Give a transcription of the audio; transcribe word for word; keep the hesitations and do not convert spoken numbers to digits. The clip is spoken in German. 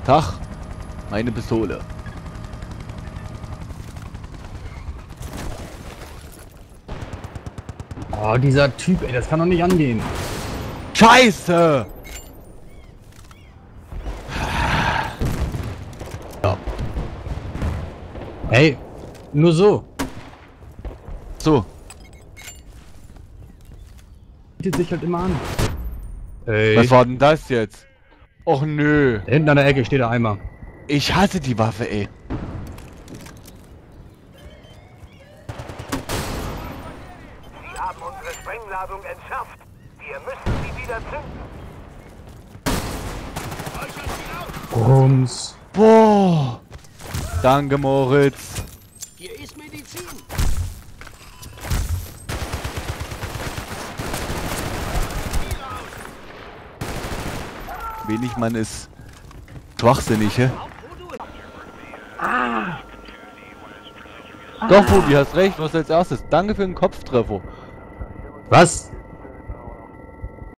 Tag, meine Pistole. Oh, dieser Typ, ey, das kann doch nicht angehen. Scheiße! Ja. Hey, nur so. So. Bietet sich halt immer an. Ey. Was war denn das jetzt? Och nö. Da hinten an der Ecke steht der Eimer. Ich hasse die Waffe, ey. Sie haben unsere Sprengladung entschärft. Wir müssen sie wieder zünden. Rums. Boah. Danke, Moritz. Hier ist Medizin. Wenig man ist schwachsinnig, hä? Ah. Doch, Budi, hast recht, was als erstes. Danke für den Kopftreffer. Was?